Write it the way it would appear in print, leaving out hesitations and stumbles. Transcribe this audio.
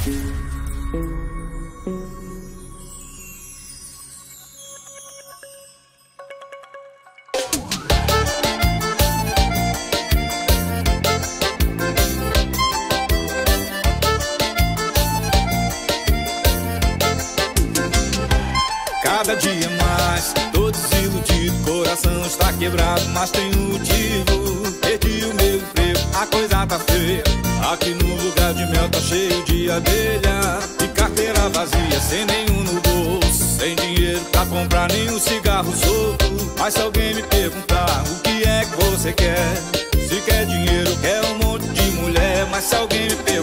Cada dia mais, tô desiludido, coração está quebrado, mas tem um motivo. Perdi o meu emprego, a coisa tá feia. Aqui no lugar de mel tá cheio de abelha. E carteira vazia, sem nenhum no bolso, sem dinheiro pra comprar nenhum cigarro solto. Mas se alguém me perguntar o que é que você quer, se quer dinheiro, quer um monte de mulher. Mas se alguém me perguntar